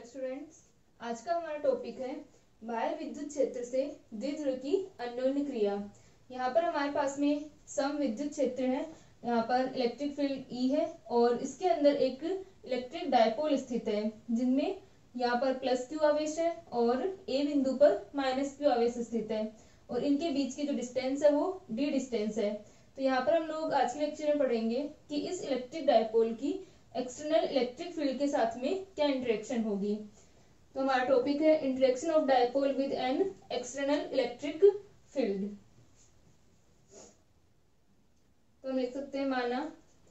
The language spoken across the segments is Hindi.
स्टूडेंट्स, आज का हमारा टॉपिक है बाह्य विद्युत क्षेत्र से द्विध्रुव की अन्योन्य क्रिया। यहाँ पर हमारे पास में सम विद्युत क्षेत्र है। यहाँ पर इलेक्ट्रिक फील्ड E है और इसके अंदर एक इलेक्ट्रिक डायपोल स्थित है जिनमें यहाँ पर प्लस क्यू आवेश है और A बिंदु पर माइनस क्यू आवेश स्थित है और इनके बीच की जो डिस्टेंस है वो D डिस्टेंस है। तो यहाँ पर हम लोग आज के लेक्चर में पढ़ेंगे कि इस इलेक्ट्रिक डायपोल की एक्सटर्नल इलेक्ट्रिक फील्ड के साथ में क्या इंटरेक्शन होगी। तो हमारा टॉपिक है interaction of dipole with an external electric field. तो हम लिख सकते हैं माना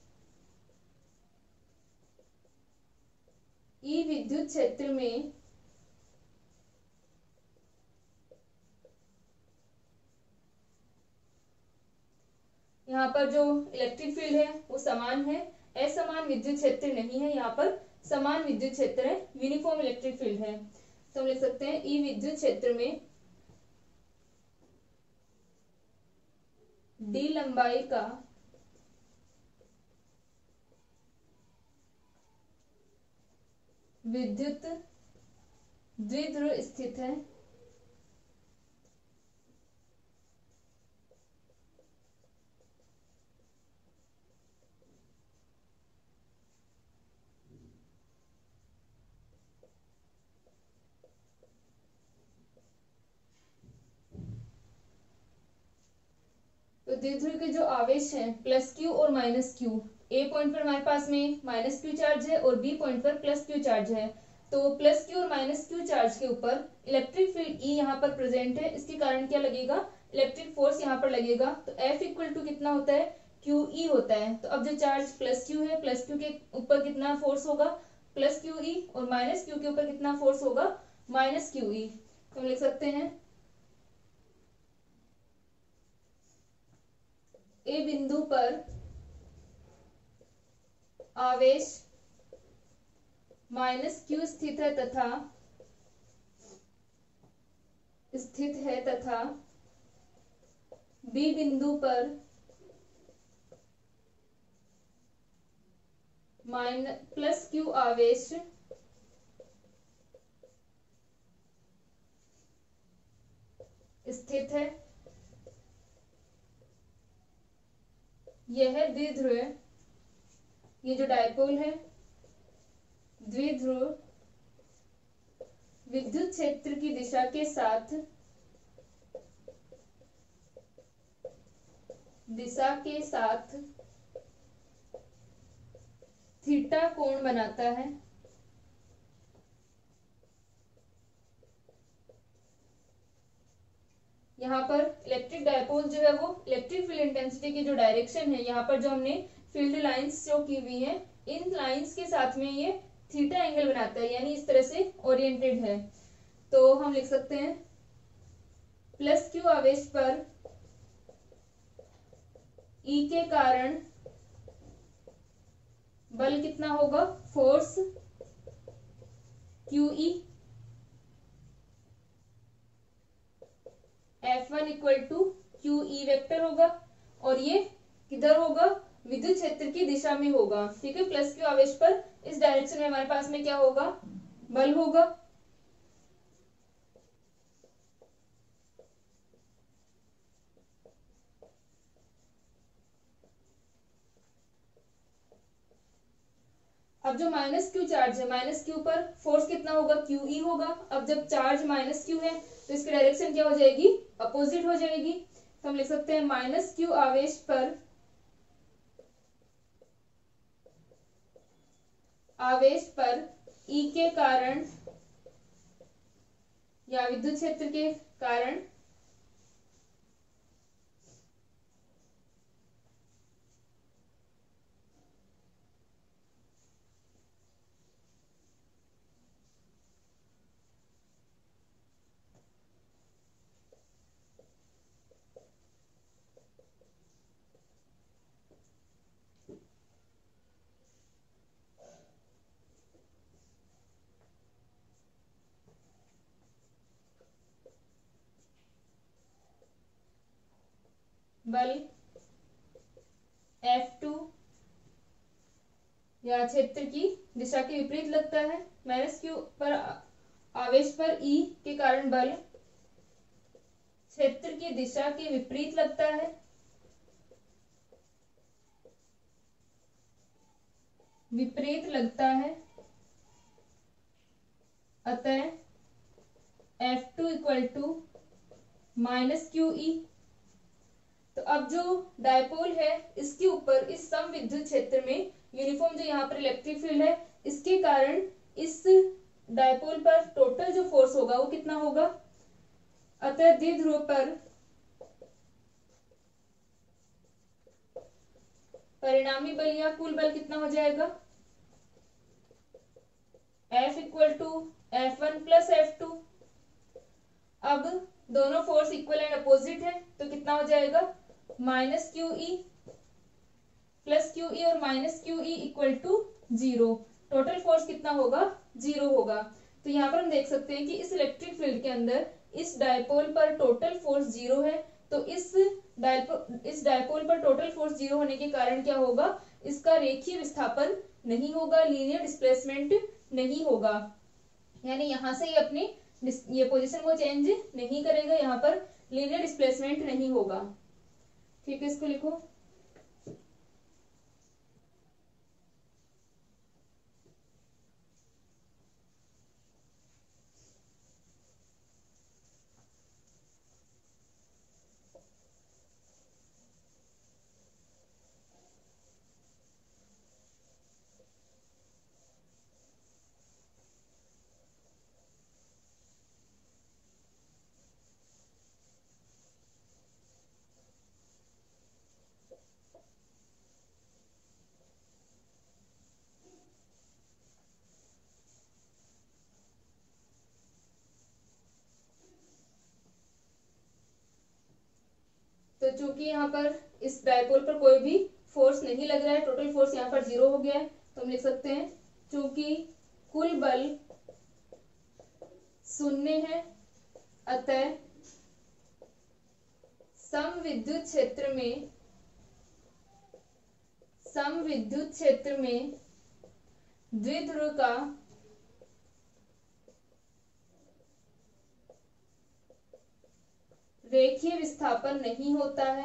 ई विद्युत क्षेत्र में यहाँ पर जो इलेक्ट्रिक फील्ड है वो समान है, असमान विद्युत क्षेत्र नहीं है, यहाँ पर समान विद्युत क्षेत्र है, यूनिफॉर्म इलेक्ट्रिक फील्ड है। तो हम लिख सकते हैं ई विद्युत क्षेत्र में डी लंबाई का विद्युत द्विध्रुव स्थित है तो द्विध्रुव के जो आवेश हैं प्लस क्यू और माइनस क्यू, ए पॉइंट पर हमारे पास में माइनस क्यू चार्ज है और बी पॉइंट पर प्लस क्यू चार्ज है। तो प्लस क्यू और माइनस क्यू चार्ज के ऊपर इलेक्ट्रिक फील्ड ई यहाँ पर प्रेजेंट है, इसके कारण क्या लगेगा, इलेक्ट्रिक फोर्स यहाँ पर लगेगा। तो एफ इक्वल टू कितना होता है, क्यू ई होता है। तो अब जो चार्ज प्लस क्यू है, प्लस क्यू के ऊपर कितना फोर्स होगा, प्लस क्यू ई, और माइनस क्यू के ऊपर कितना फोर्स होगा, माइनस क्यू ई। तो हम लिख सकते हैं ए बिंदु पर आवेश माइनस क्यू स्थित है तथा बी बिंदु पर प्लस क्यू आवेश स्थित है। यह द्विध्रुव, ये जो डायपोल है द्विध्रुव विद्युत क्षेत्र की दिशा के साथ थीटा कोण बनाता है। यहाँ पर इलेक्ट्रिक डायपोल जो है वो इलेक्ट्रिक फील्ड इंटेंसिटी की जो डायरेक्शन है, यहाँ पर जो हमने फील्ड लाइंस शो की हुई है, इन लाइंस के साथ में ये थीटा एंगल बनाता है, यानी इस तरह से ओरिएंटेड है। तो हम लिख सकते हैं प्लस क्यू आवेश पर ई के कारण बल कितना होगा, force Q E, F1 equal to Q E vector होगा और ये किधर होगा, विद्युत क्षेत्र की दिशा में होगा। ठीक है, प्लस क्यू आवेश पर इस डायरेक्शन में हमारे पास में क्या होगा, बल होगा। अब जो माइनस क्यू चार्ज है, माइनस क्यू पर फोर्स कितना होगा, क्यू ई होगा। अब जब चार्ज माइनस क्यू है तो इसकी डायरेक्शन क्या हो जाएगी, अपोजिट हो जाएगी। तो हम लिख सकते हैं माइनस क्यू आवेश पर ई के कारण या विद्युत क्षेत्र के कारण बल F2 या क्षेत्र की दिशा के विपरीत लगता है। माइनस क्यू पर आवेश पर ई के कारण बल क्षेत्र की दिशा के विपरीत लगता है। विपरीत लगता है, अतः F2 equal to minus Q E. तो अब जो डायपोल है इसके ऊपर इस सम विद्युत क्षेत्र में यूनिफॉर्म जो यहाँ पर इलेक्ट्रिक फील्ड है, इसके कारण इस डायपोल पर टोटल जो फोर्स होगा वो कितना होगा। अतः द्विध्रुव पर परिणामी बल या कुल बल कितना हो जाएगा, F equal to F1 plus F2। अब दोनों फोर्स इक्वल एंड अपोजिट है तो कितना हो जाएगा, minus Q E plus Q E और minus Q E equal to 0। Total force कितना होगा, 0 होगा। तो यहाँ पर हम देख सकते हैं कि इस इलेक्ट्रिक फील्ड के अंदर इस डायपोल पर टोटल फोर्स 0 है। तो इस डायपोल पर टोटल फोर्स 0 होने के कारण क्या होगा, इसका रेखीय विस्थापन नहीं होगा, लीनियर डिस्प्लेसमेंट नहीं होगा। यानी यहां से ये अपनी ये पोजीशन को चेंज नहीं करेगा, यहाँ पर लीनियर डिस्प्लेसमेंट नहीं होगा। ठीक है, इसको लिखो। तो चूंकि यहाँ पर इस डायपोल पर कोई भी फोर्स नहीं लग रहा है, टोटल फोर्स यहाँ पर 0 हो गया है, तो हम लिख सकते हैं चूंकि कुल बल 0 है, अतः सम विद्युत क्षेत्र में द्विध्रुव का रेखीय विस्थापन नहीं होता है।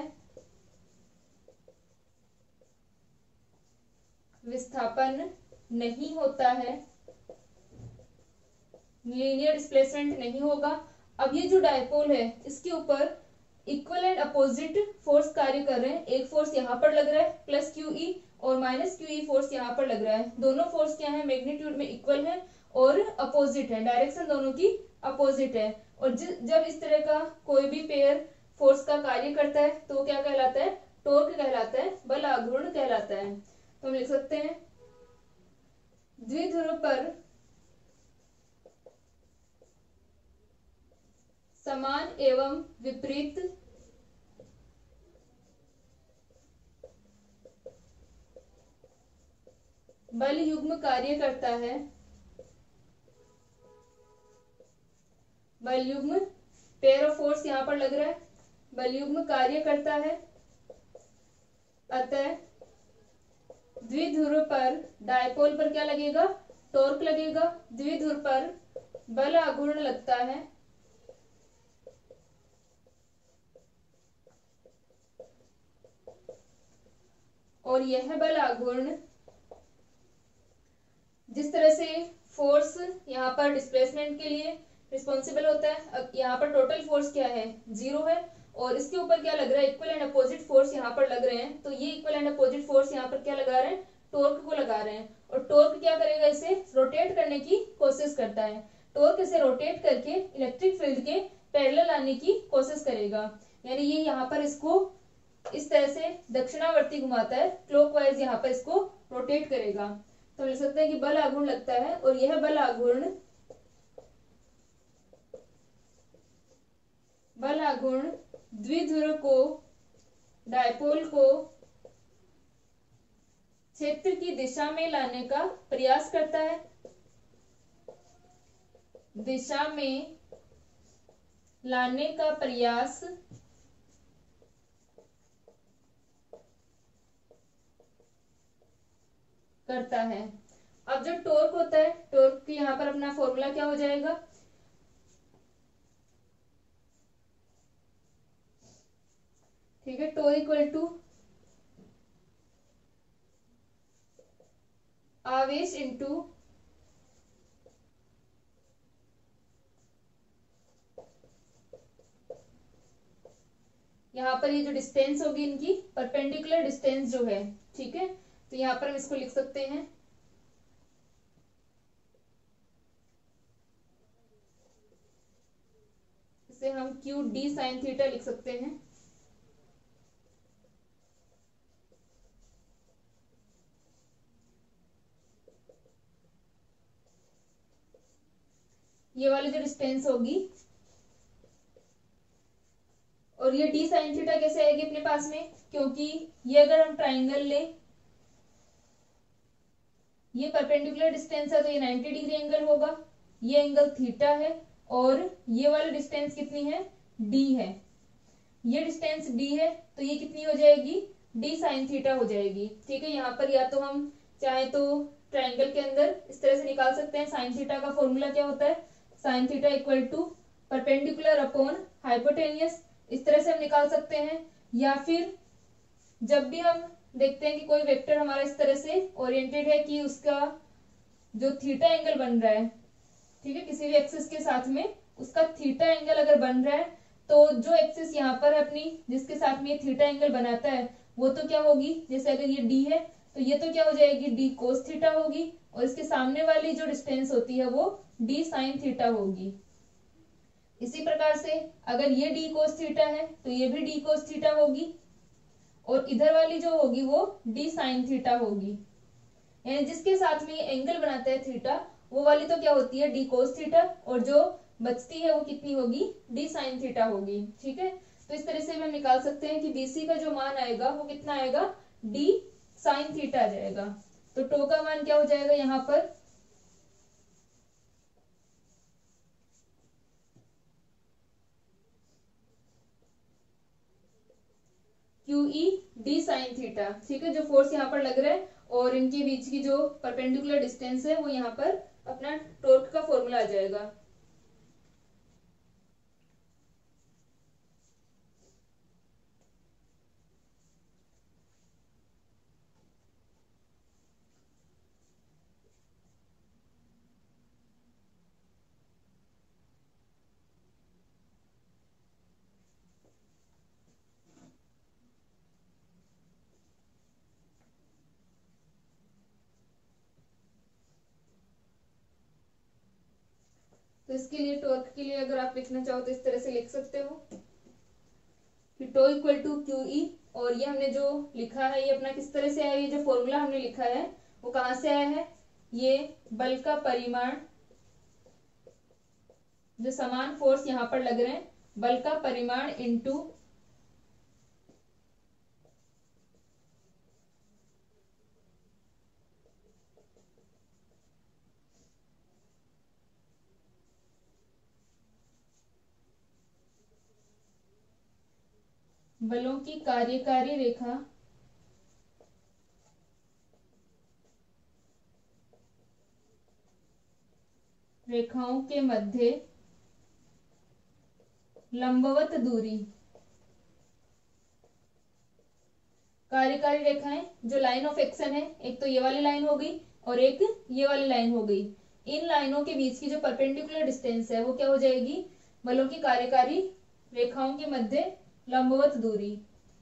लीनियर डिस्प्लेसमेंट नहीं होगा। अब ये जो डायपोल है इसके ऊपर इक्वल एंड अपोजिट फोर्स कार्य कर रहे हैं। एक फोर्स यहाँ पर लग रहा है प्लस क्यू ई, और माइनस क्यू ई फोर्स यहाँ पर लग रहा है। दोनों फोर्स क्या है, मैग्नीट्यूड में इक्वल है और अपोजिट है, डायरेक्शन दोनों की अपोजिट है। और जब इस तरह का कोई भी पेयर फोर्स का कार्य करता है तो क्या कहलाता है, टॉर्क कहलाता है, बल आघूर्ण कहलाता है। तो हम लिख सकते हैं द्विध्रुव पर समान एवं विपरीत बल युग्म कार्य करता है। बल युग्म, पेयर ऑफ फोर्स यहाँ पर लग रहा है, बल युग्म कार्य करता है। अतः द्विध्रुव पर, डायपोल पर क्या लगेगा, टॉर्क लगेगा। द्विध्रुव पर बल आघूर्ण लगता है। और यह बल आघूर्ण जिस तरह से फोर्स यहाँ पर डिस्प्लेसमेंट के लिए रिस्पॉन्सिबल होता है, अब यहाँ पर टोटल फोर्स क्या है, 0 है, और इसके ऊपर क्या लग रहा है, इक्वल एंड अपोजिट फोर्स यहाँ पर लग रहे हैं। तो ये इक्वल एंड अपोजिट फोर्स यहाँ पर क्या लगा रहे हैं, टॉर्क को लगा रहे हैं। और टॉर्क क्या करेगा, इसे रोटेट करने की कोशिश करता है। टॉर्क इसे रोटेट करके इलेक्ट्रिक फील्ड के पैरेलल आने की कोशिश करेगा। यानी ये यहाँ पर इसको इस तरह से दक्षिणावर्ती घुमाता है, क्लॉकवाइज यहाँ पर इसको रोटेट करेगा। तो लिख सकते हैं कि बल आघूर्ण लगता है, और यह बल आघूर्ण द्विध्रुव को, डायपोल को क्षेत्र की दिशा में लाने का प्रयास करता है। दिशा में लाने का प्रयास करता है। अब जो टॉर्क होता है, टॉर्क की यहाँ पर अपना फॉर्मूला क्या हो जाएगा, ठीक है, टॉर्क इक्वल टू आवेश इंटू यहाँ पर ये जो डिस्टेंस होगी इनकी परपेंडिकुलर डिस्टेंस जो है, ठीक है, तो यहाँ पर हम इसको लिख सकते हैं, इसे हम क्यू डी साइन थीटा लिख सकते हैं। ये वाली जो डिस्टेंस होगी, और ये डी साइन थीटा कैसे आएगी अपने पास में, क्योंकि ये अगर हम ट्राइंगल लें, ये परपेंडिकुलर डिस्टेंस है तो ये 90 डिग्री एंगल होगा, ये एंगल थीटा है, और ये वाली डिस्टेंस कितनी है, डी है, ये डिस्टेंस डी है, तो ये कितनी हो जाएगी, डी साइन थीटा हो जाएगी, ठीक है। यहाँ पर या तो हम चाहे तो ट्राइंगल के अंदर इस तरह से निकाल सकते हैं, साइन थीटा का फॉर्मूला क्या होता है, sine theta equal to perpendicular upon hypotenuse, इस तरह से हम निकाल सकते हैं। या फिर जब भी हम देखते हैं कि कोई वेक्टर हमारा इस तरह से ओरिएंटेड है कि उसका जो थीटा एंगल बन रहा है, ठीक है, किसी भी एक्सिस के साथ में उसका थीटा एंगल अगर बन रहा है, तो जो एक्सिस यहाँ पर अपनी जिसके साथ में ये थीटा एंगल बनाता है वो तो क्या होगी, जैसे अगर ये डी है तो ये तो क्या हो जाएगी, डी कोस थीटा होगी, और इसके सामने वाली जो डिस्टेंस होती है वो डी साइन थीटा होगी। इसी प्रकार से अगर ये डी कोस थीटा है तो ये भी डी कोस थीटा होगी, और इधर वाली जो होगी वो डी साइन थीटा होगी, यानी जिसके साथ में ये एंगल बनाता है थीटा, वो वाली तो क्या होती है, डी कोस थीटा, और जो बचती है वो कितनी होगी, डी साइन थीटा होगी, ठीक है। तो इस तरह से हम निकाल सकते हैं कि बीसी का जो मान आएगा वो कितना आएगा, डी साइन थीटा आ जाएगा। तो टो का मान क्या हो जाएगा यहाँ पर, Q E D sine theta, ठीक है, जो फोर्स यहाँ पर लग रहा है और इनके बीच की जो परपेंडिकुलर डिस्टेंस है वो यहाँ पर अपना टॉर्क का फॉर्मूला आ जाएगा। तो इसके लिए टॉर्क के लिए अगर आप लिखना चाहो तो इस तरह से लिख सकते हो कि tau equal to Q E, और ये हमने जो लिखा है ये अपना किस तरह से आया, ये जो फॉर्मूला हमने लिखा है वो कहाँ से आया है, ये बल का परिमाण, जो समान फोर्स यहाँ पर लग रहे हैं, बल का परिमाण इंटू बलों की कार्यकारी रेखा रेखाओं के मध्य लंबवत दूरी। कार्यकारी रेखाएं जो लाइन ऑफ एक्शन है, एक तो ये वाली लाइन हो गई और एक ये वाली लाइन हो गई, इन लाइनों के बीच की जो परपेंडिकुलर डिस्टेंस है वो क्या हो जाएगी, बलों की कार्यकारी रेखाओं के मध्य लंबवत दूरी।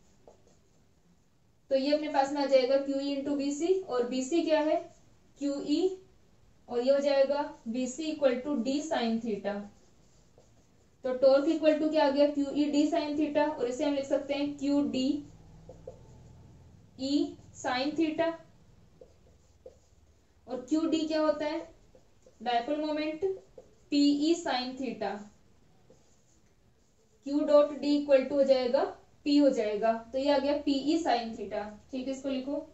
तो ये अपने पास में आ जाएगा क्यू ई इंटू बीसी, और बीसी क्या है, क्यू ई, और ये हो जाएगा BC equal to D sine theta. तो टॉर्क इक्वल टू क्या आ गया, Q E D sine theta, और इसे हम लिख सकते हैं Q D E sine theta, और क्यू डी क्या होता है, dipole moment, PE sine theta, Q dot D equal to हो जाएगा पी हो जाएगा, तो ये आ गया पीई साइन थीटा, ठीक है, इसको लिखो।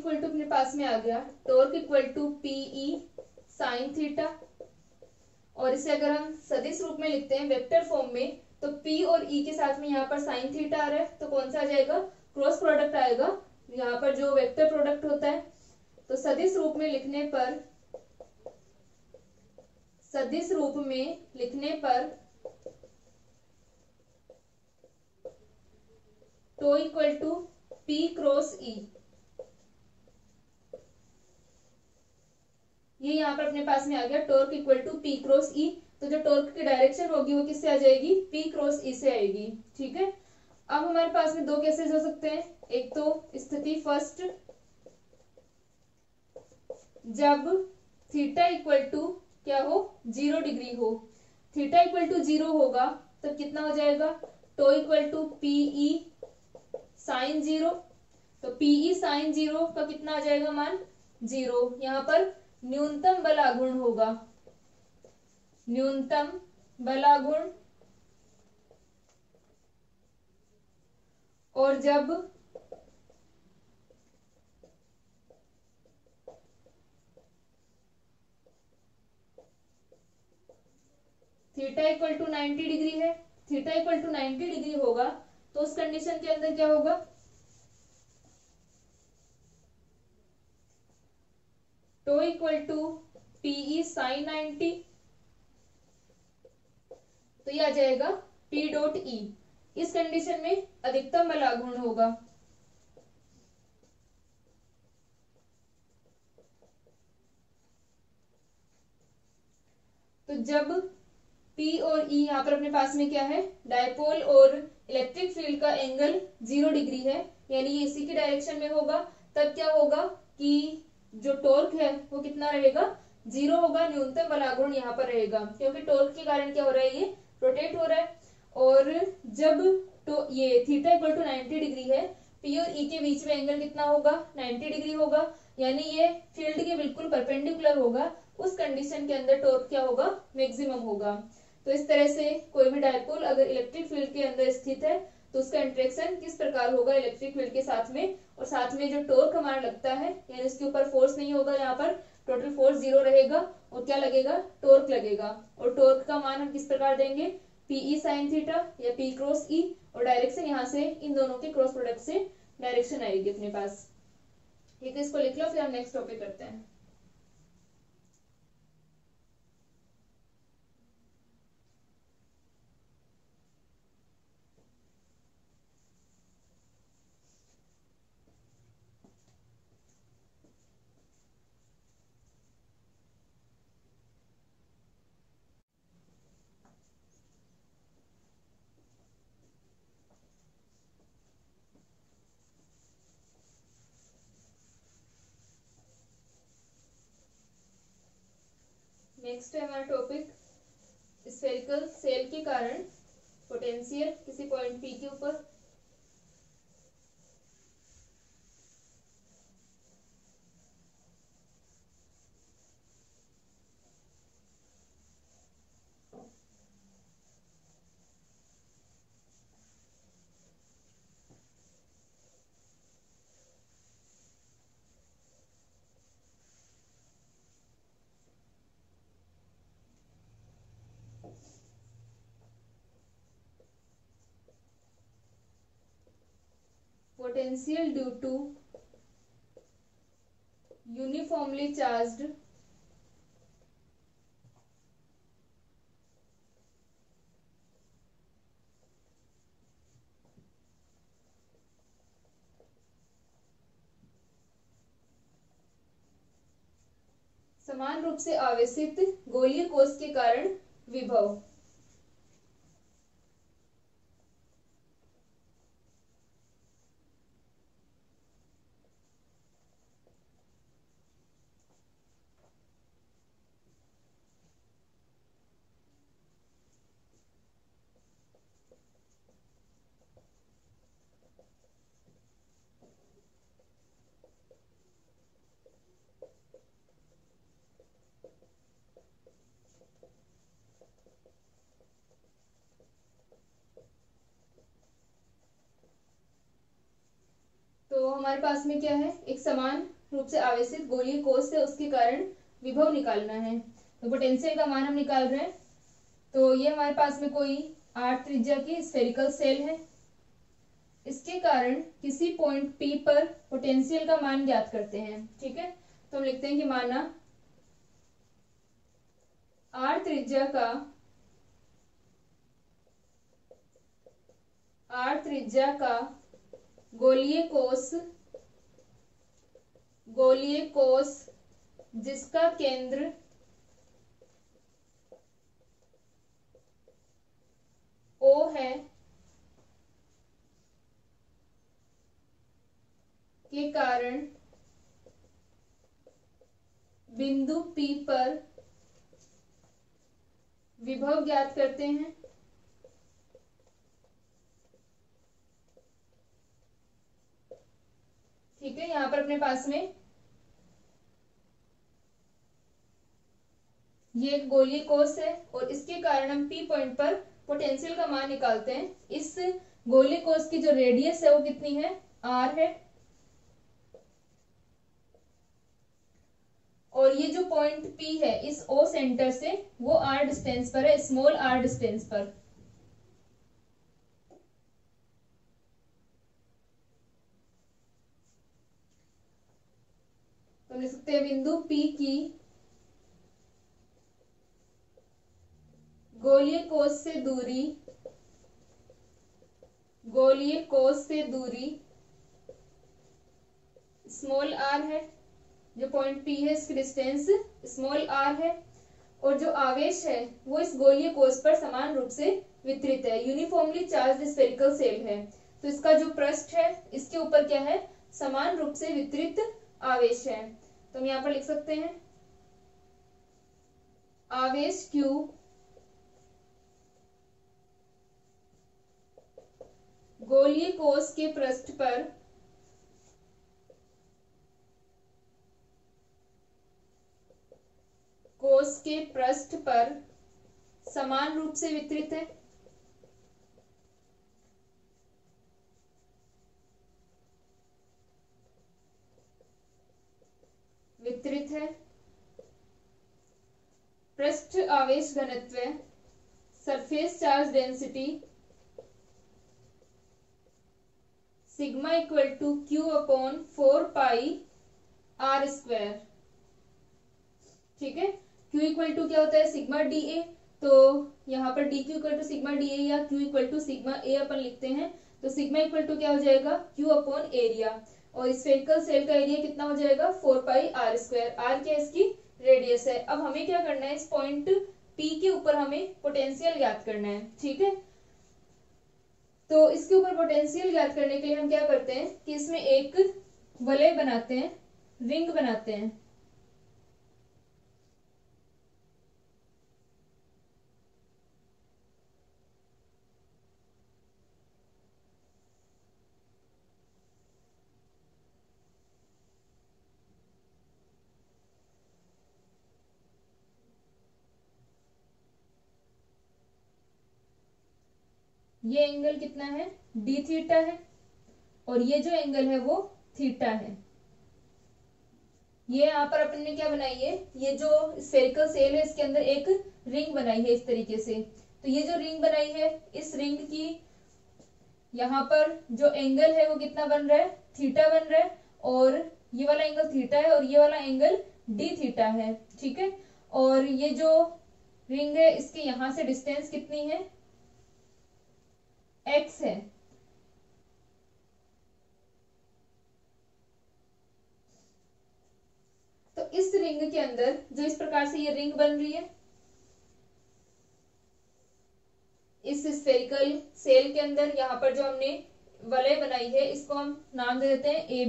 इक्वल टू अपने पास में आ गया torque equal to PE sine theta, और इसे अगर हम सदिश रूप में लिखते हैं वेक्टर फॉर्म में, तो P और E के साथ में यहाँ पर साइन थीटा आ रहा है, तो कौन सा आ जाएगा, क्रॉस प्रोडक्ट आएगा यहाँ पर जो वेक्टर प्रोडक्ट होता है। तो सदिश रूप में लिखने पर, सदिश रूप में लिखने पर tau equal to P cross E, ये यहाँ पर अपने पास में आ गया torque equal to P cross E। तो जो टॉर्क की डायरेक्शन होगी वो किससे आ जाएगी, P क्रॉस E से आएगी। ठीक है, अब हमारे पास में दो केसेस हो सकते हैं। एक तो स्थिति फर्स्ट, जब थीटा इक्वल टू क्या हो, 0 डिग्री हो। थीटा इक्वल टू 0 होगा तब कितना हो जाएगा, tau equal to PE sine 0। तो पीई साइन 0 का कितना आ जाएगा मान, 0। यहाँ पर न्यूनतम बलागुण होगा, न्यूनतम बलागुण, और जब थीटा इक्वल टू 90 डिग्री है, थीटा इक्वल टू 90 डिग्री होगा तो उस कंडीशन के अंदर क्या होगा, tau equal to PE sine 90, तो ये आ जाएगा P डॉट ई। इस कंडीशन में अधिकतम बलागुण होगा। तो जब P और E यहाँ पर अपने पास में क्या है, डायपोल और इलेक्ट्रिक फील्ड का एंगल 0 डिग्री है, यानी ये इसी की डायरेक्शन में होगा, तब क्या होगा कि जो टॉर्क है वो कितना रहेगा, 0 होगा। न्यूनतम बलागुण यहाँ पर रहेगा क्योंकि टॉर्क के कारण क्या हो रहा है, ये रोटेट हो रहा है। और जब तो ये थीटा इक्वल टू 90 डिग्री है, P और E के बीच में एंगल कितना होगा, 90 डिग्री होगा, यानी ये फील्ड के बिल्कुल परपेंडिकुलर होगा। उस कंडीशन के अंदर टॉर्क क्या होगा, मैक्सिमम होगा। तो इस तरह से कोई भी डायपोल अगर इलेक्ट्रिक फील्ड के अंदर स्थित है तो उसका इंटरेक्शन किस प्रकार होगा इलेक्ट्रिक फील्ड के साथ में, और साथ में जो टॉर्क हमारा लगता है यानी उसके ऊपर फोर्स नहीं होगा, यहाँ पर टोटल फोर्स 0 रहेगा और क्या लगेगा, टॉर्क लगेगा। और टॉर्क का मान हम किस प्रकार देंगे, पीई साइन थीटा या P क्रॉस E, और डायरेक्शन यहाँ से इन दोनों के क्रॉस प्रोडक्ट से डायरेक्शन आएगी अपने पास। ठीक है, इसको लिख लो, फिर हम नेक्स्ट टॉपिक करते हैं। नेक्स्ट है हमारा टॉपिक स्फेरिकल सेल के कारण पोटेंशियल किसी पॉइंट P के ऊपर। Potential due to uniformly charged समान रूप से आवेशित गोलीय कोश के कारण विभव। तो हमारे पास में क्या है, एक समान रूप से आवेशित गोलीय कोष से उसके कारण विभव निकालना है। तो पोटेंशियल का मान हम निकाल रहे हैं। तो ये हमारे पास में कोई 8 त्रिज्या की स्फेरिकल सेल है। इसके कारण किसी पॉइंट P पर पोटेंशियल का मान ज्ञात करते हैं। ठीक है, तो हम लिखते हैं कि माना 8 त्रिज्या का गोलीय कोष जिसका केंद्र O है के कारण बिंदु P पर विभव ज्ञात करते हैं। ठीक है, यहां पर अपने पास में ये एक गोलीय कोष है और इसके कारण हम P पॉइंट पर पोटेंशियल का मान निकालते हैं। इस गोलीय कोष की जो रेडियस है वो कितनी है, R है। और ये जो पॉइंट P है इस O सेंटर से वो R डिस्टेंस पर है, स्मॉल r डिस्टेंस पर। तो लिख सकते हैं बिंदु P की गोलीय कोष से दूरी स्मॉल r है। जो पॉइंट P है इसकी डिस्टेंस स्मॉल r है और जो आवेश है वो इस गोलीय कोष पर समान रूप से वितरित है। यूनिफॉर्मली चार्ज्ड स्फेरिकल सेल है, तो इसका जो पृष्ठ है इसके ऊपर क्या है, समान रूप से वितरित आवेश है। तो हम यहाँ पर लिख सकते हैं आवेश Q गोलीय कोष के पृष्ठ पर समान रूप से वितरित है। पृष्ठ आवेश घनत्व surface charge density sigma equal to Q upon 4 pi R square. ठीक है, Q इक्वल टू क्या होता है, सिग्मा DA। तो यहाँ पर DQ equal to sigma DA या Q equal to sigma A अपन लिखते हैं। तो सिग्मा इक्वल टू क्या हो जाएगा, Q अपॉन एरिया, और स्फेरिकल सेल का एरिया कितना हो जाएगा 4 पाई R स्क्वायर। R क्या इसकी रेडियस है। अब हमें क्या करना है, इस पॉइंट P के ऊपर हमें पोटेंशियल ज्ञात करना है। ठीक है, तो इसके ऊपर पोटेंशियल ज्ञात करने के लिए हम क्या करते हैं कि इसमें एक वलय बनाते हैं, रिंग बनाते हैं। ये एंगल कितना है, d थीटा है, और ये जो एंगल है वो थीटा है। ये यहाँ पर अपन ने क्या बनाई है, ये जो स्फेरिकल सेल है इसके अंदर एक रिंग बनाई है इस तरीके से। तो ये जो रिंग बनाई है, इस रिंग की यहाँ पर जो एंगल है वो कितना बन रहा है, थीटा बन रहा है, और ये वाला एंगल थीटा है और ये वाला एंगल d थीटा है। ठीक है, और ये जो रिंग है इसके यहाँ से डिस्टेंस कितनी है, x है। तो इस रिंग के अंदर जो इस प्रकार से ये रिंग बन रही है, इस स्फेरिकल सेल के अंदर यहाँ पर जो हमने वलय बनाई है इसको हम नाम दे देते हैं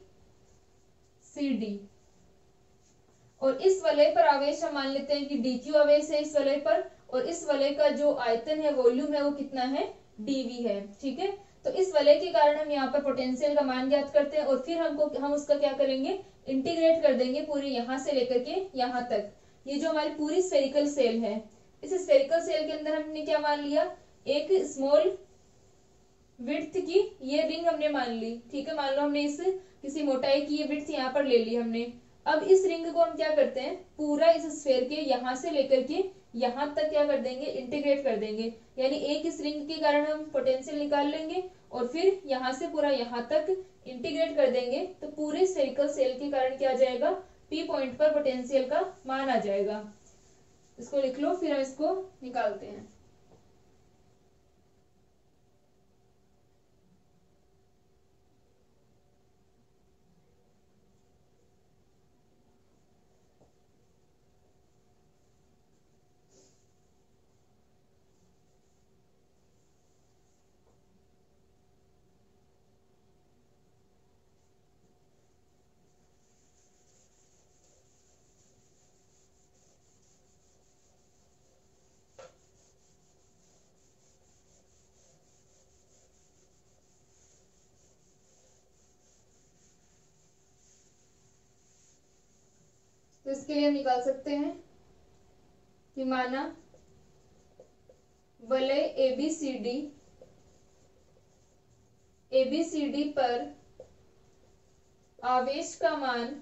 ABCD। और इस वलय पर आवेश हम मान लेते हैं कि dq आवेश है इस वलय पर, और इस वलय का जो आयतन है, वॉल्यूम है, वो कितना है, dv है। ठीक है, तो इस वलय के कारण हम यहाँ पर पोटेंशियल का मान ज्ञात करते हैं और फिर हम उसका क्या करेंगे, इंटीग्रेट कर देंगे पूरे यहाँ से लेकर के यहाँ तक। ये जो हमारी पूरी स्फेरिकल सेल है, इस स्फेरिकल सेल के अंदर हमने क्या मान लिया, एक स्मॉल विड्थ की ये रिंग हमने मान ली। ठीक है, मान लो हमने इस किसी मोटाई की ये विड्थ यहाँ पर ले ली हमने। अब इस रिंग को हम क्या करते हैं, पूरा इस स्फेयर के यहाँ से लेकर के यहाँ तक क्या कर देंगे, इंटीग्रेट कर देंगे। यानी एक इस रिंग के कारण हम पोटेंशियल निकाल लेंगे और फिर यहाँ से पूरा यहाँ तक इंटीग्रेट कर देंगे, तो पूरे स्फेरिकल सेल के कारण क्या आ जाएगा, पी पॉइंट पर पोटेंशियल का मान आ जाएगा। इसको लिख लो, फिर हम इसको निकालते हैं। तो इसके लिए हम निकाल सकते हैं कि माना वलय एबीसीडी पर आवेश का मान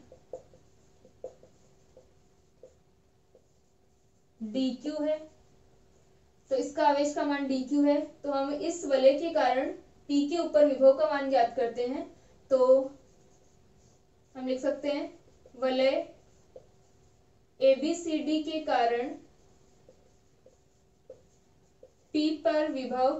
dq है। तो इसका आवेश का मान dq है, तो हम इस वलय के कारण P के ऊपर विभव का मान ज्ञात करते हैं। तो हम लिख सकते हैं वलय ABCD के कारण P पर विभव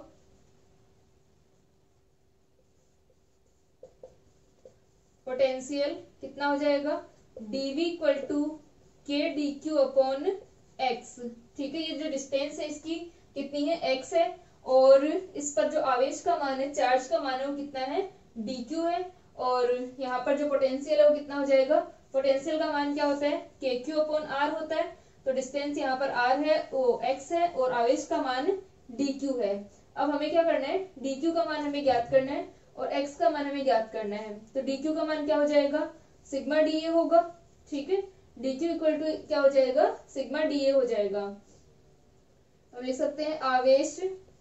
पोटेंशियल कितना हो जाएगा, dV equal to k dq upon x। ठीक है, ये जो डिस्टेंस है इसकी कितनी है, x है, और इस पर जो आवेश का मान है, चार्ज का मान है, वो कितना है, dq है, और यहाँ पर जो पोटेंशियल है वो कितना हो जाएगा, पोटेंशियल का मान क्या होता है, kq अपॉन r होता है। तो डिस्टेंस यहाँ पर r है, वो x है, और आवेश का मान dq है। अब हमें क्या करना है, dq का मान हमें ज्ञात करना है और x का मान हमें ज्ञात करना है। तो dq का मान क्या हो जाएगा, सिग्मा dA होगा। ठीक है, dq इक्वल टू क्या हो जाएगा, सिग्मा dA हो जाएगा। अब लिख सकते हैं आवेश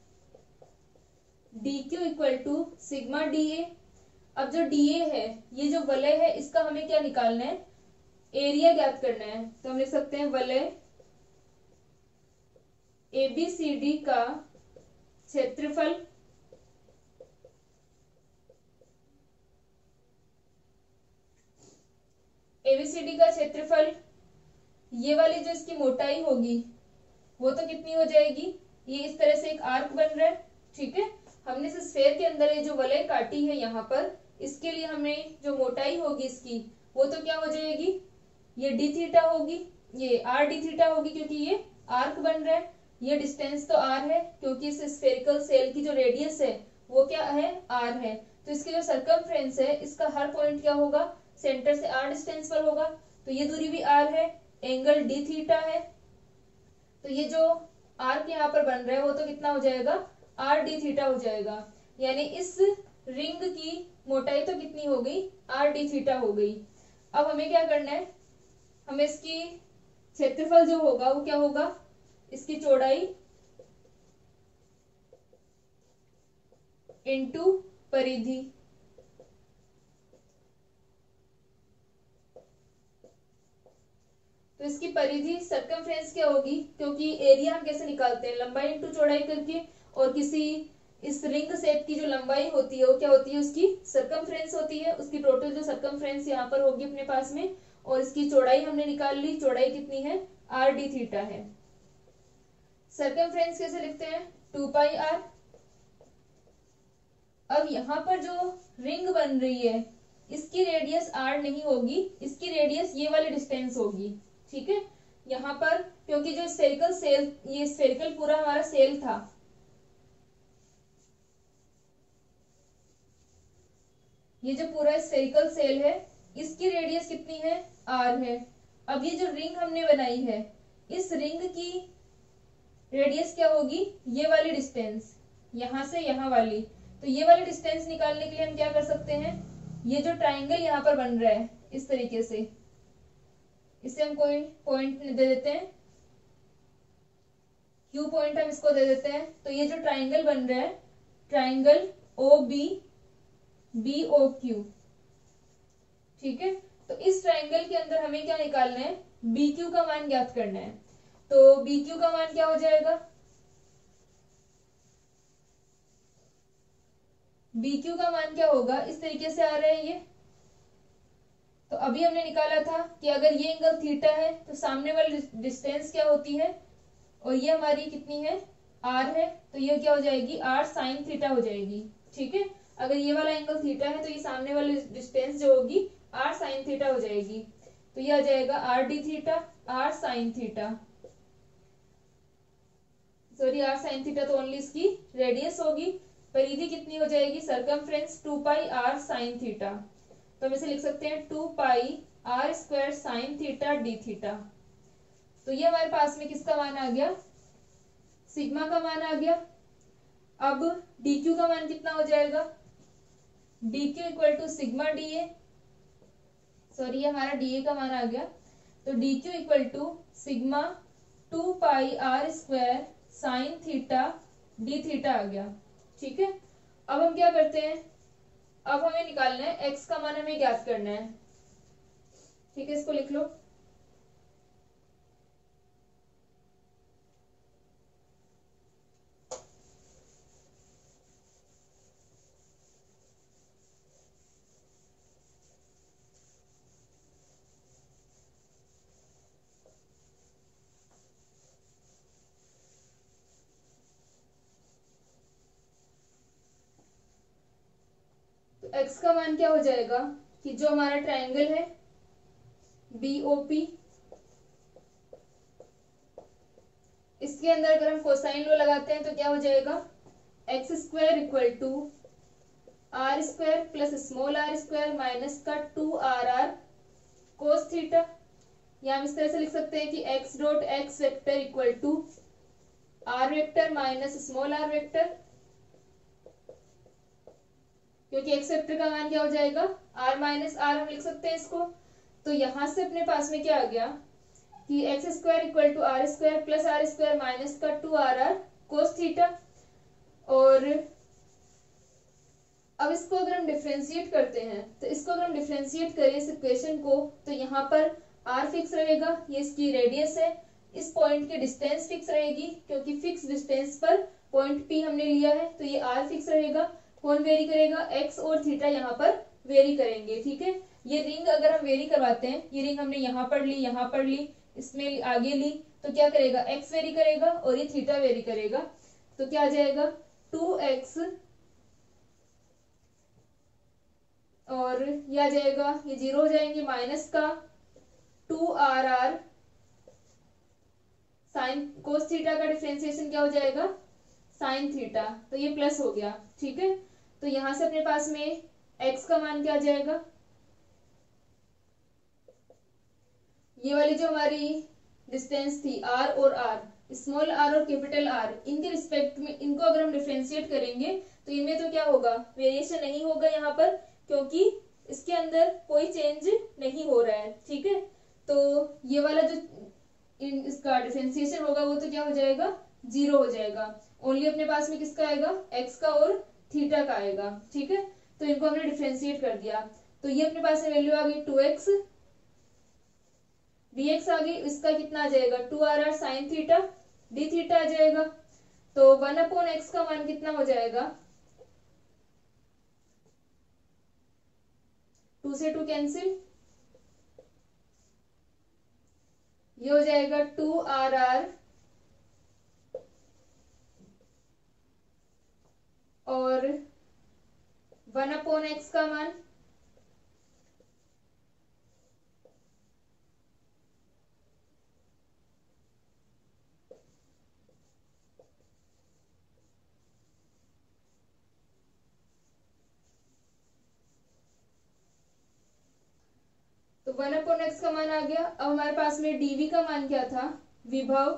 dq equal to sigma dA। अब जो dA है, ये जो वलय है, इसका हमें क्या निकालना है, एरिया ज्ञात करना है। तो हम लिख सकते हैं वलय ABCD का क्षेत्रफल ABCD का क्षेत्रफल, ये वाली जो इसकी मोटाई होगी वो तो कितनी हो जाएगी, ये इस तरह से एक आर्क बन रहा है। ठीक है, हमने इस स्फेयर के अंदर ये जो वलय काटी है यहाँ पर, इसके लिए हमें जो मोटाई होगी इसकी, वो तो क्या हो जाएगी, ये डी थीटा होगी, ये आर डी थीटा होगी, क्योंकि ये आर्क बन रहा है। ये डिस्टेंस तो आर है, क्योंकि इस स्फेरिकल सेल की जो रेडियस है वो क्या है, आर है। तो इसकी जो सरकमफ्रेंस है, इसका हर पॉइंट क्या होगा, सेंटर से आर डिस्टेंस पर होगा। तो ये दूरी भी आर है, एंगल डी थीटा है। तो ये जो आर्क यहाँ पर बन रहा है वो तो कितना हो जाएगा, आर डी थीटा हो जाएगा। यानी इस रिंग की मोटाई तो कितनी हो गई, आर डी थीटा हो गई। अब हमें क्या करना है, हमें इसकी क्षेत्रफल जो होगा वो क्या होगा, इसकी चौड़ाई इनटू परिधि। तो इसकी परिधि सरकमफ्रेंस क्या होगी, क्योंकि एरिया हम कैसे निकालते हैं, लंबाई इंटू चौड़ाई करके, और किसी इस रिंग शेप की जो लंबाई होती है वो क्या होती है, उसकी सरकमफ्रेंस होती है। उसकी टोटल जो सरकमफ्रेंस यहाँ पर होगी अपने पास में, और इसकी चौड़ाई हमने निकाल ली, चौड़ाई कितनी है, आर डी थीटा है। सरकमफ्रेंस कैसे लिखते हैं, 2 पाई आर। अब यहाँ पर जो रिंग बन रही है, इसकी रेडियस आर नहीं होगी, इसकी रेडियस ये वाली डिस्टेंस होगी। ठीक है, यहाँ पर क्योंकि जो स्फेरिकल सेल, ये स्फेरिकल पूरा हमारा सेल था, ये जो पूरा स्फेरिकल सेल है, इसकी रेडियस कितनी है, आर है। अब ये जो रिंग हमने बनाई है, इस रिंग की रेडियस क्या होगी, ये वाली डिस्टेंस, यहां से यहाँ वाली। तो ये वाली डिस्टेंस निकालने के लिए हम क्या कर सकते हैं, ये जो ट्राइंगल यहाँ पर बन रहा है इस तरीके से, इसे हम कोई पॉइंट दे देते हैं, क्यू पॉइंट हम इसको दे देते हैं। तो ये जो ट्राइंगल बन रहा है, triangle O B B O Q, ठीक है। तो इस ट्राइंगल के अंदर हमें क्या निकालना है, बी क्यू का मान ज्ञात करना है। तो बी क्यू का मान क्या हो जाएगा, बी क्यू का मान क्या होगा, इस तरीके से आ रहा है ये। तो अभी हमने निकाला था कि अगर ये एंगल थीटा है तो सामने वाली डिस्टेंस क्या होती है, और ये हमारी कितनी है, आर है, तो ये क्या हो जाएगी, आर साइन थीटा हो जाएगी। ठीक है, अगर ये वाला एंगल थीटा है तो ये सामने वाली डिस्टेंस जो होगी आर साइन थीटा हो जाएगी। तो ये आ जाएगा R D theta, R sine theta, sorry R sine theta तो ओनली इसकी रेडियस होगी, परिधि कितनी हो जाएगी, circumference 2 pi R sine theta. तो हम इसे लिख सकते हैं 2 pi R square sine theta D theta. तो ये हमारे पास में किसका मान आ गया, सिग्मा का मान आ गया। अब डी क्यू का मान कितना हो जाएगा, D Q equal to sigma D A, sorry ये हमारा डी ए का मान आ गया। तो D Q equal to sigma 2 pi R square sine theta D theta आ गया। ठीक है, अब हम क्या करते हैं, अब हमें निकालना है एक्स का मान, हमें ज्ञात करना है। ठीक है, इसको लिख लो। तो एक्स का मान क्या हो जाएगा कि जो हमारा ट्राइंगल है बीओपी, इसके अंदर अगर हम कोसाइन लो लगाते हैं तो क्या हो जाएगा, X square equal to R square plus small R square minus का 2 RR कोस थीटा। या हम इस तरह से लिख सकते हैं कि X dot X vector equal to R vector minus small R vector, क्योंकि एक्स वेक्टर का मान क्या हो जाएगा, आर माइनस आर हम लिख सकते हैं इसको। तो यहां से अपने पास में क्या आ गया कि X square equal to R square plus R square minus का 2 RR कोस थीटा। और अब इसको अगर हम डिफ्रेंशिएट करते हैं, तो इसको अगर हम डिफ्रेंशिएट करें इस इक्वेशन को, तो यहाँ पर आर फिक्स रहेगा, ये इसकी रेडियस है, इस पॉइंट की डिस्टेंस फिक्स रहेगी, क्योंकि फिक्स डिस्टेंस पर पॉइंट पी हमने लिया है, तो ये आर फिक्स रहेगा। कौन वेरी करेगा, एक्स और थीटा यहाँ पर वेरी करेंगे। ठीक है, ये रिंग अगर हम वेरी करवाते हैं, ये रिंग हमने यहाँ पर ली, यहाँ पर ली, इसमें आगे ली, तो क्या करेगा, एक्स वेरी करेगा और ये थीटा वेरी करेगा। तो क्या आ जाएगा 2x, और ये आ जाएगा, ये 0 हो जाएंगे, माइनस का 2 RR साइन कोस थीटा का डिफरेंशिएशन क्या हो जाएगा, साइन थीटा, तो ये प्लस हो गया। ठीक है, तो यहां से अपने पास में x का मान क्या आ जाएगा, ये वाली जो हमारी डिस्टेंस थी r और r, स्मॉल r और कैपिटल R, इनके रिस्पेक्ट में इनको अगर हम डिफरेंशिएट करेंगे तो इनमें तो क्या होगा, वेरिएशन नहीं होगा यहाँ पर, क्योंकि इसके अंदर कोई चेंज नहीं हो रहा है। ठीक है, तो ये वाला जो इसका डिफरेंशिएशन होगा वो तो क्या हो जाएगा, 0 हो जाएगा। ओनली अपने पास में किसका आएगा, x का और थीटा का आएगा। ठीक है, तो इनको हमने डिफरेंशिएट कर दिया, तो ये अपने पास में वैल्यू आ गई 2x dx आ गई, इसका कितना आ जाएगा 2 RR sine theta D theta आ जाएगा। तो 1/x का मान कितना हो जाएगा, 2 से 2 कैंसिल, ये हो जाएगा 2 RR और 1/x का मान, तो 1/x का मान आ गया। अब हमारे पास में dv का मान क्या था, विभव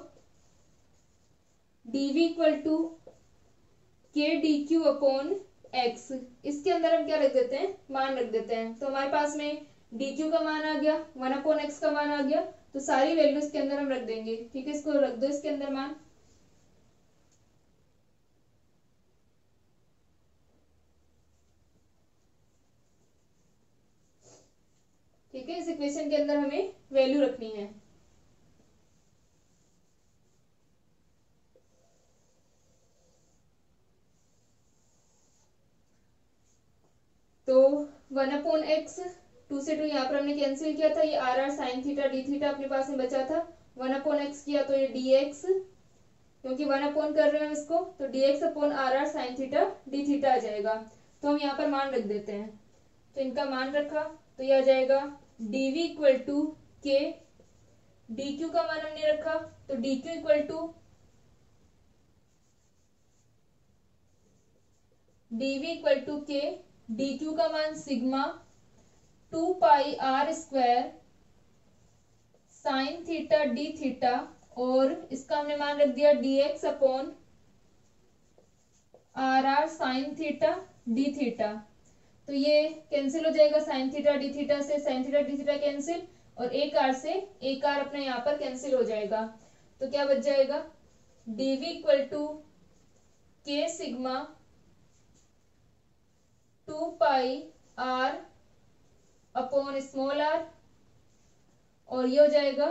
dv equal to K D Q upon X, इसके अंदर हम क्या रख देते हैं, मान रख देते हैं। तो हमारे पास में डी क्यू का मान आ गया, 1/x का मान आ गया, तो सारी वैल्यू इसके अंदर हम रख देंगे। ठीक है, इसको रख दो इसके अंदर मान। ठीक है, इस इक्वेशन के अंदर हमें वैल्यू रखनी है। तो 1/x, 2 से 2 यहाँ पर हमने कैंसिल किया था, ये r sin theta d theta अपने पास में बचा था। 1/x किया तो ये dx, क्योंकि 1 कर रहे हैं हम इसको, तो dx upon r sin theta d theta आ जाएगा। तो हम यहाँ पर मान रख देते हैं, तो इनका मान रखा तो ये आ जाएगा dv equal to k, dq का मान हमने रखा तो dq equal to dv equal to k, dq का मान sigma 2 pi r square sine theta d theta, और इसका हमने मान रख दिया dx upon r sine theta d theta. तो ये कैंसिल हो जाएगा, साइन थीटा d थीटा से sine theta d theta cancel, और एक r से एक r अपने यहाँ पर कैंसिल हो जाएगा। तो क्या बच जाएगा, dv equal to k sigma 2 pi r upon small r, और ये हो जाएगा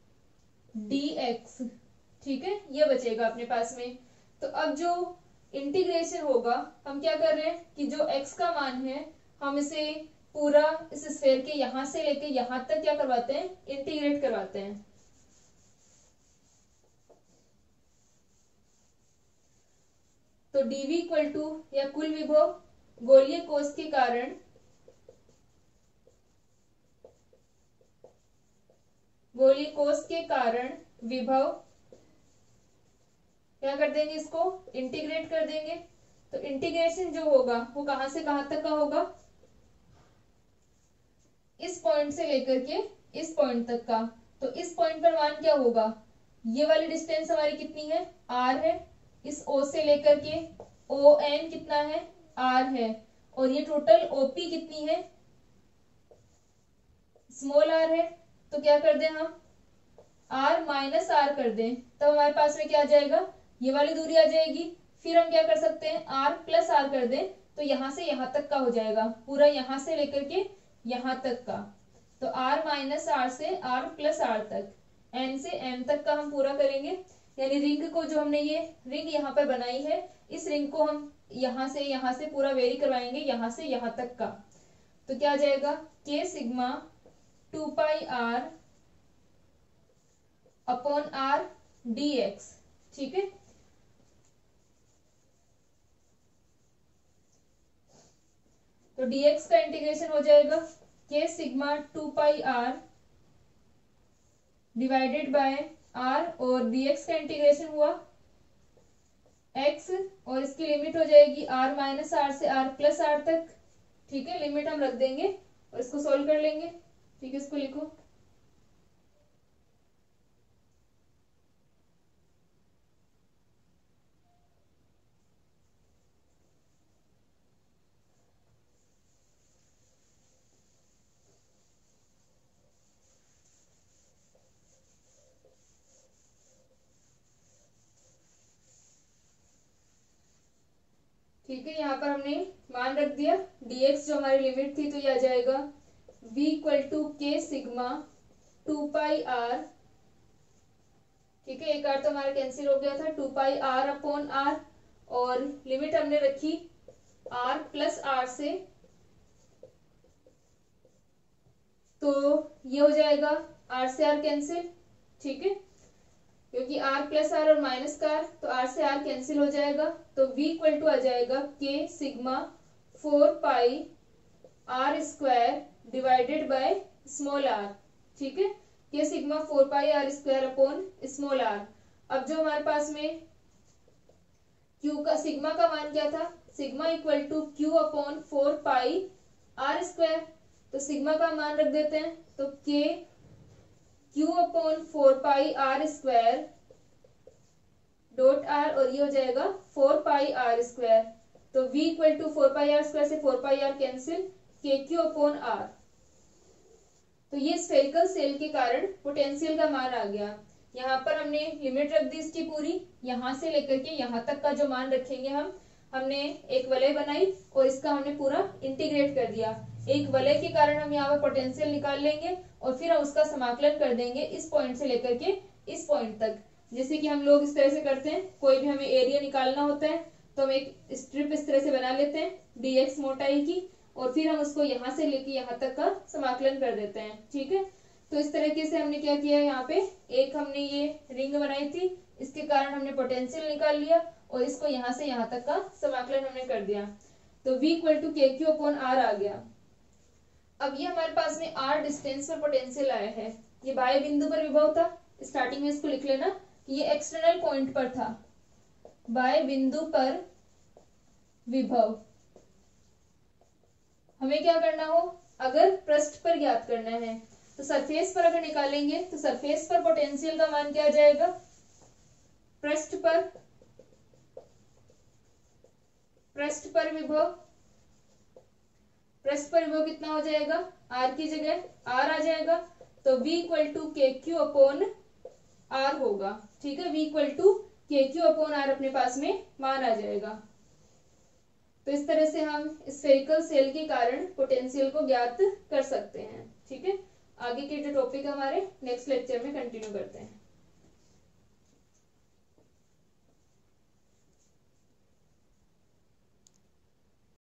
dx। ठीक है, ये बचेगा अपने पास में। तो अब जो इंटीग्रेशन होगा, हम क्या कर रहे हैं कि जो x का मान है हम इसे पूरा इस स्फीयर के यहां से लेके यहां तक क्या करवाते हैं, इंटीग्रेट करवाते हैं। तो dv इक्वल टू या कुल विभव गोलीय कोष के कारण विभव क्या कर देंगे, इसको इंटीग्रेट कर देंगे। तो इंटीग्रेशन जो होगा वो कहां से कहां तक का होगा, इस पॉइंट से लेकर के इस पॉइंट तक का। तो इस पॉइंट पर मान क्या होगा, ये वाली डिस्टेंस हमारी कितनी है, r है, इस o से लेकर के on कितना है, r है, और ये टोटल OP कितनी है, स्मॉल r है। तो क्या कर दें हम, r माइनस r कर दें, तब हमारे पास में क्या आ जाएगा, ये वाली दूरी आ जाएगी। फिर हम क्या कर सकते हैं, r प्लस r कर दें, तो यहां से यहां तक का हो जाएगा, पूरा यहां से लेकर के यहां तक का। तो r माइनस r से r प्लस r तक, n से m तक का हम पूरा करेंगे। यानी रिंग को, जो हमने ये रिंग यहाँ पर बनाई है, इस रिंग को हम यहां से पूरा वेरी करवाएंगे, यहां से यहां तक का। तो क्या आ जाएगा, k sigma 2 pi r upon r dx। ठीक है, तो dx का इंटीग्रेशन हो जाएगा k sigma 2 pi r divided by r, और dx का इंटीग्रेशन हुआ x, और इसकी लिमिट हो जाएगी r माइनस r से r प्लस r तक। ठीक है, लिमिट हम रख देंगे और इसको सोल्व कर लेंगे। ठीक है, इसको लिखो, ठीक है। यहाँ पर हमने मान रख दिया, dx जो हमारी लिमिट थी, तो ये आ जाएगा v equal to k sigma 2 pi r। ठीक है, एक r तो हमारा कैंसिल हो गया था, 2 पाई r अपॉन r, और लिमिट हमने रखी r प्लस r से, तो ये हो जाएगा r से r कैंसिल। ठीक है, क्योंकि r प्लस r और माइनस का r, तो r से r कैंसिल हो जाएगा। तो v इक्वल टू आ जाएगा k sigma 4 pi r square divided by small r। ठीक है, k sigma 4 pi r square upon small r। अब जो हमारे पास में q का सिग्मा का मान क्या था, sigma equal to q upon 4 pi r square. तो सिग्मा का मान रख देते हैं, तो k q upon 4 pi r square dot r, और ये हो जाएगा 4 पाई r स्क्वायर। तो v equal to 4 pi r square से 4 pi r cancel, k q upon r। तो ये स्फेरिकल सेल के कारण पोटेंशियल का मान आ गया। यहाँ पर हमने लिमिट रख दी इसकी पूरी, यहां से लेकर के यहाँ तक का जो मान रखेंगे हमने एक वलय बनाई और इसका हमने पूरा इंटीग्रेट कर दिया। एक वलय के कारण हम यहाँ पर पोटेंशियल निकाल लेंगे और फिर हम उसका समाकलन कर देंगे इस पॉइंट से लेकर के इस पॉइंट तक। जैसे कि हम लोग इस तरह से करते हैं, कोई भी हमें एरिया निकालना होता है तो हम एक स्ट्रिप इस तरह से बना लेते हैं dx मोटाई की, और फिर हम उसको यहाँ से लेके यहाँ तक का समाकलन कर देते हैं। ठीक है, तो इस तरीके से हमने क्या किया, यहाँ पे एक हमने ये रिंग बनाई थी, इसके कारण हमने पोटेंशियल निकाल लिया और इसको यहाँ से यहाँ तक का समाकलन हमने कर दिया। तो v इक्वल टू KQ/R आ गया। अब ये हमारे पास में r डिस्टेंस पर पोटेंशियल आया है, ये बाह्य बिंदु पर विभव था, स्टार्टिंग में इसको लिख लेना कि ये एक्सटर्नल पॉइंट पर था, बाह्य बिंदु पर विभव। हमें क्या करना हो, अगर पृष्ठ पर ज्ञात करना है तो सरफेस पर अगर निकालेंगे तो सरफेस पर पोटेंशियल का मान क्या आ जाएगा, पृष्ठ पर विभव, पृष्ठ पर विभव कितना हो जाएगा, r की जगह r आ जाएगा, तो v इक्वल टू KQ/R होगा। ठीक है, v इक्वल टू KQ/R अपने पास में मान आ जाएगा। तो इस तरह से हम स्फेरिकल सेल के कारण पोटेंशियल को ज्ञात कर सकते हैं। ठीक है, आगे के जो टॉपिक हमारे नेक्स्ट लेक्चर में कंटिन्यू करते हैं।